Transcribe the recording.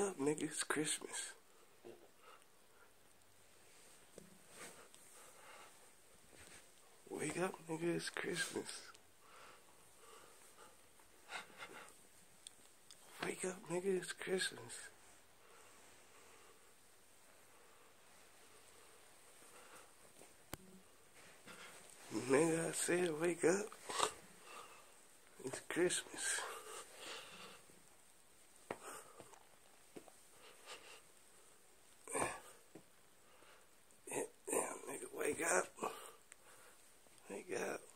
up, nigga, it's Christmas. Wake up, nigga, it's Christmas. Wake up, nigga, it's Christmas. Nigga, I said wake up. It's Christmas. Damn, nigga, wake up. Wake up.